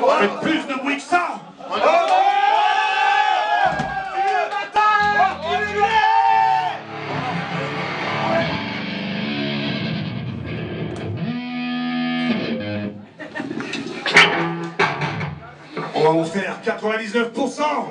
Faites plus de bruit que ça. On va vous faire 99%.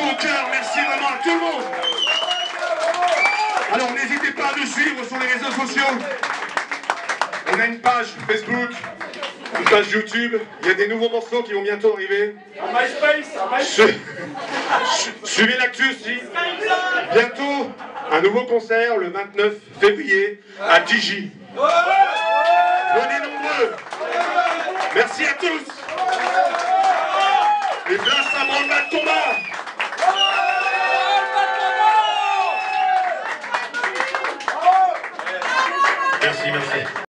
au cœur, merci vraiment à tout le monde. Alors n'hésitez pas à nous suivre sur les réseaux sociaux. On a une page Facebook, une page YouTube. Il y a des nouveaux morceaux qui vont bientôt arriver. Suivez l'actu aussi. Bientôt, un nouveau concert le 29 février à Tigy. Venez nombreux. Merci à tous. Les places à branle-bas de combat. Merci, merci.